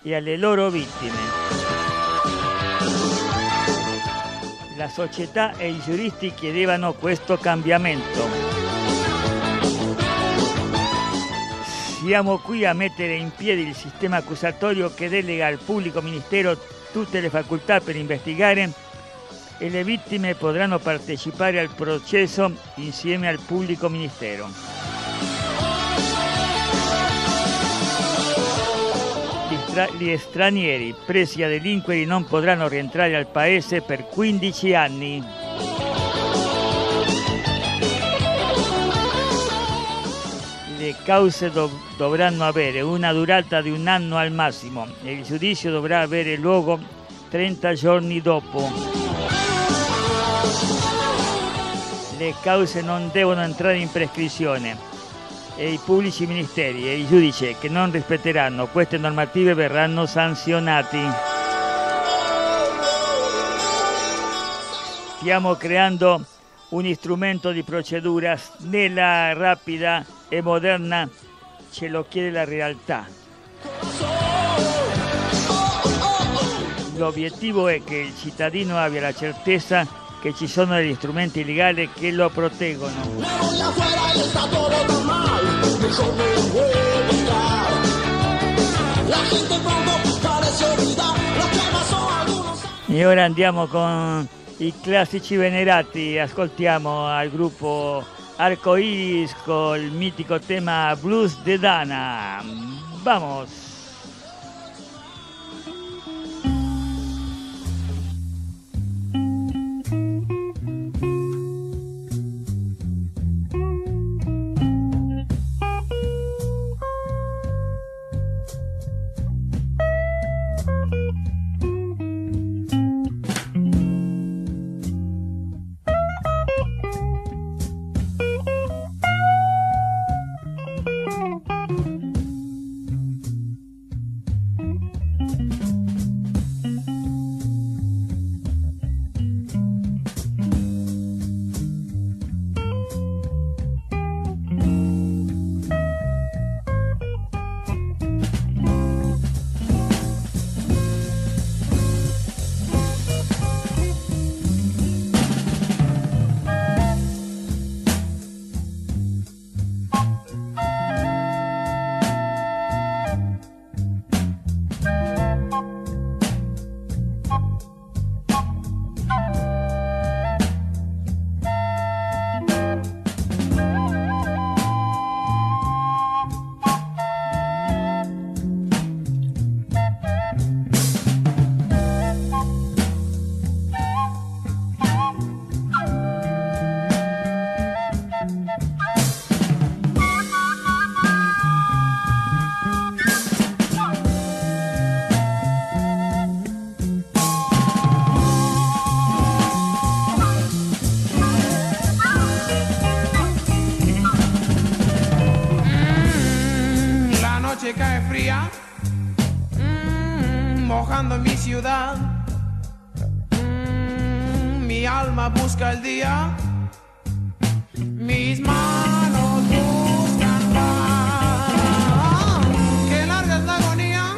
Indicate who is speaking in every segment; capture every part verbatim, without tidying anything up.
Speaker 1: e alle loro vittime. La società e i giuristi chiedevano questo cambiamento. Siamo qui a mettere in piedi il sistema accusatorio che delega al pubblico ministero tutte le facoltà per investigare e le vittime potranno partecipare al processo insieme al pubblico ministero. Gli, stra- gli stranieri presi a delinquere non potranno rientrare al paese per quindici anni. Le cause dov- dovranno avere una durata di un anno al massimo e il giudizio dovrà avere luogo trenta giorni dopo. Le cause non devono entrare in prescrizione e i pubblici ministeri e i giudici che non rispetteranno queste normative verranno sanzionati. Stiamo creando un strumento di procedura snella, rapida e moderna, ce lo chiede la realtà. L'obiettivo è che il cittadino abbia la certezza che ci sono degli strumenti legali che lo proteggono. E ora andiamo con i classici venerati, ascoltiamo al gruppo Arcoiris con il mitico tema Blues de Dana. Vamos.
Speaker 2: Cae fría, mmm, mojando mi ciudad, mmm, mi alma busca el día, mis manos buscan paz. Qué larga es la agonía,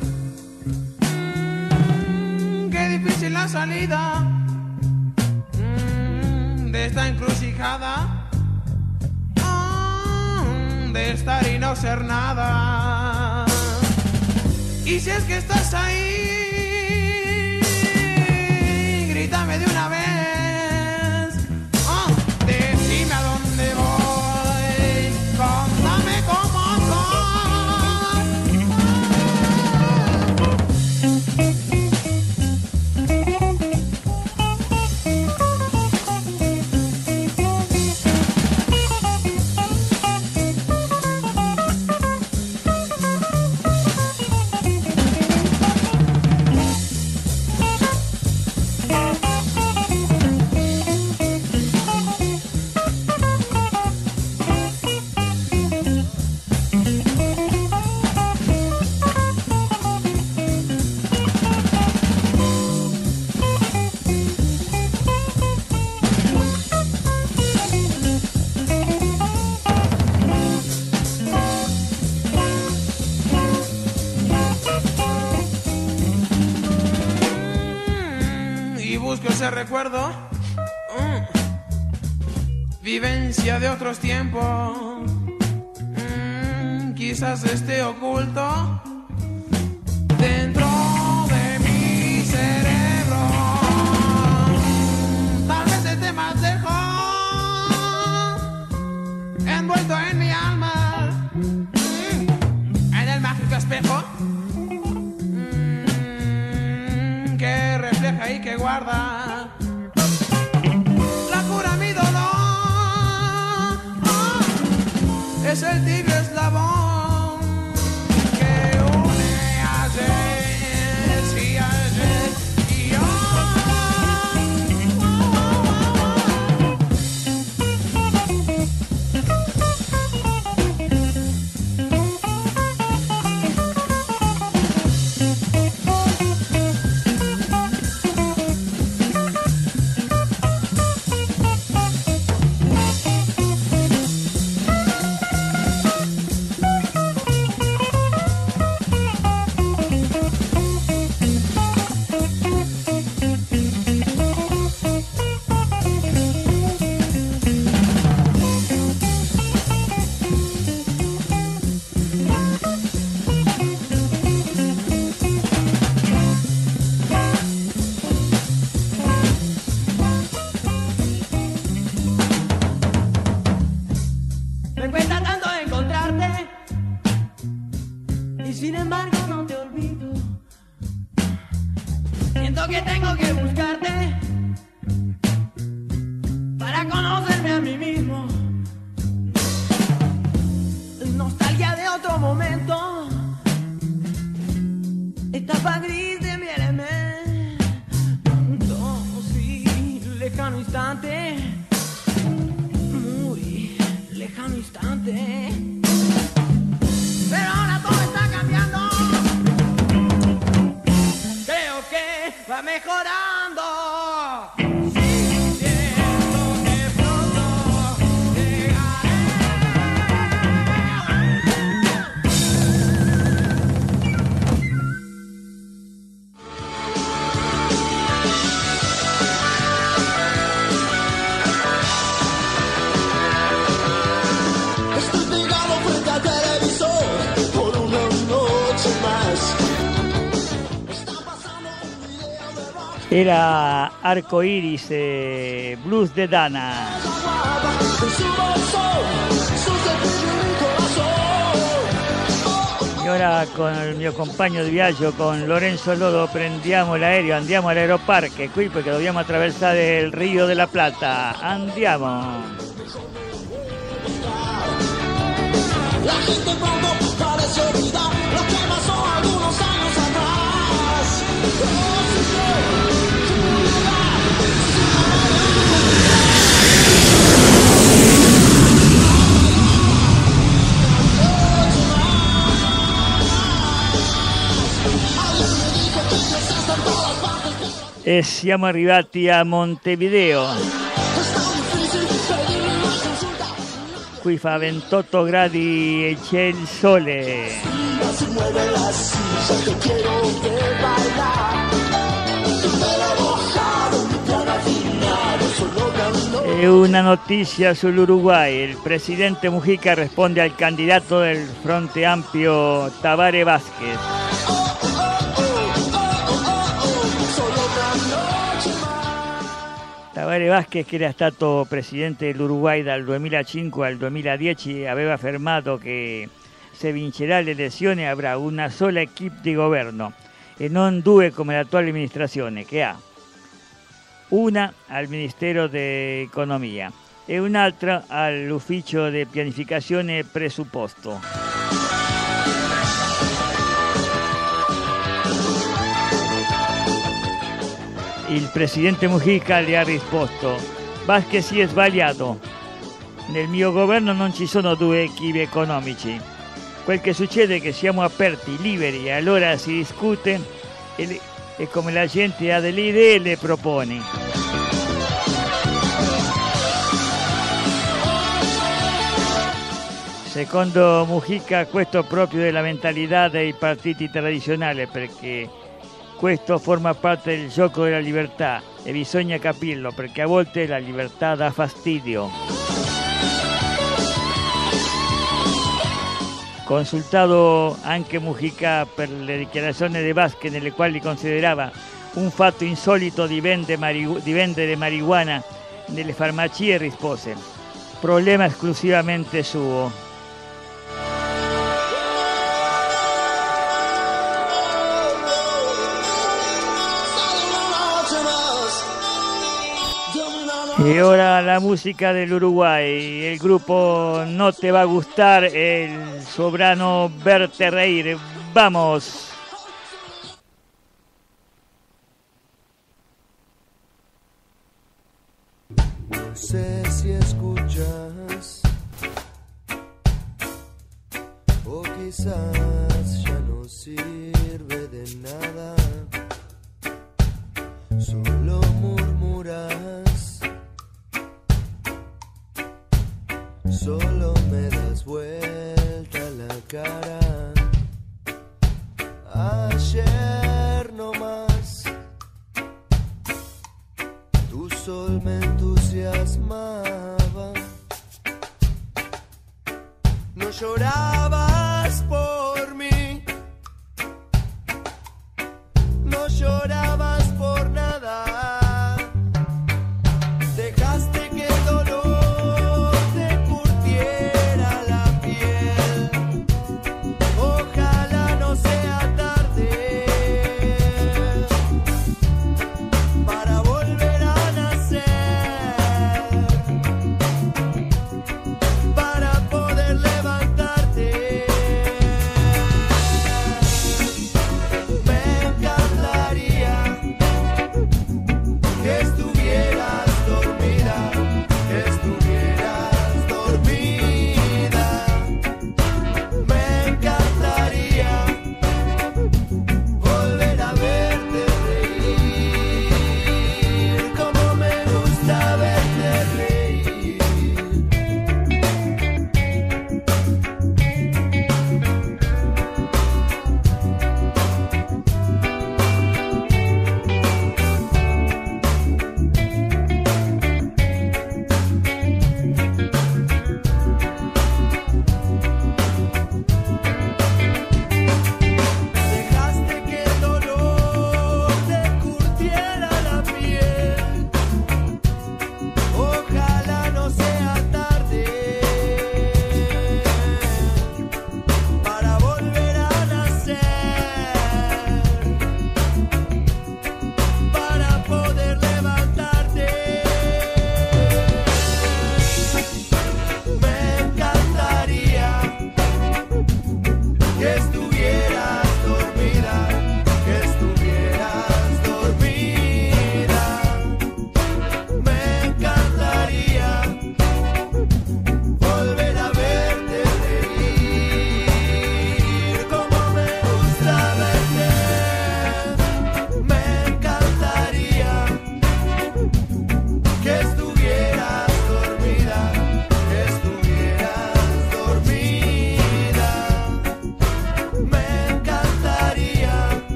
Speaker 2: mmm, qué difícil la salida mmm, de esta encrucijada, de estar y no ser nada. Y si es que estás ahí, grítame de una vez, oh, decime a dónde voy, contame cómo que ese recuerdo, mm, vivencia de otros tiempos, mm, quizás esté oculto dentro de mi cerebro. Tal vez esté más lejos, envuelto en mi alma, mm, en el mágico espejo mm, que refleja y que guarda la cura a mi dolor. Oh, es el tibio eslabón que une ayer y ayer y hoy.
Speaker 3: Me cuesta tanto encontrarte y sin embargo no te olvido. Siento que tengo que buscarte para conocerme a mí mismo. Nostalgia de otro momento, etapa gris de mi elemento, sí, lejano instante, muy lejano instante. Pero ahora todo está cambiando, creo que va mejorando. Sí, siento que pronto llegaré.
Speaker 4: Estoy pegado frente al televisor por una noche más. Está pasando un video de rock.
Speaker 1: Era Arco Iris, eh, Blues de Dana.
Speaker 4: Aguada en su bolsón, su cepillo y mi corazón.
Speaker 1: Y ahora con el mio compagno di viaggio, con Lorenzo Lodo, prendiamo l'aereo, andiamo all'aeroparque qui perché dobbiamo attraversare il Rio della Plata. Andiamo!
Speaker 4: La gente pronto parece olvidar lo que pasó algunos años atrás. Oh, Señor, tu lugar alguien me dijo que Dios está en todas partes.
Speaker 1: E siamo arrivati a Montevideo.
Speaker 4: Está difícil pedirle una consulta.
Speaker 1: Qui fa ventotto gradi e c'è il sole.
Speaker 4: Si mueve la silla, te quiero ver bailar. Tu pelo mojado, mi piano afinado, solo ganó.
Speaker 1: E una notizia sull'Uruguay. Il presidente Mujica risponde al candidato del Frente Amplio Tabaré Vázquez. Tabaré Vázquez, che era stato presidente dell'Uruguay dal duemilacinque al duemiladieci, aveva affermato che se vincerà le elezioni avrà una sola equipe di governo e non due come l'attuale amministrazione, che ha una al Ministero di Economia e un'altra all'Ufficio di Pianificazione e Presupposto. Il presidente Mujica le ha risposto: Vázquez si è sbagliato. Nel mio governo non ci sono due equilibri economici. Quel che succede è che siamo aperti, liberi, e allora si discute e, le, e come la gente ha delle idee le propone. Secondo Mujica questo è proprio della mentalità dei partiti tradizionali, perché Questo forma parte del gioco della libertà e bisogna capirlo perché a volte la libertà dà fastidio. Consultato anche Mujica per le dichiarazioni di Vázquez nelle quali considerava un fatto insolito di vendere, marigu- di vendere marijuana nelle farmacie, rispose: problema esclusivamente suo. Y ahora la música del Uruguay, el grupo No Te Va a Gustar, el sobrano Verte Reír. ¡Vamos!
Speaker 5: No sé si escuchas o quizás ya no sirve de nada, solo murmuras, solo me das vuelta la cara. Ayer no más tu sol me entusiasmaba. No llorar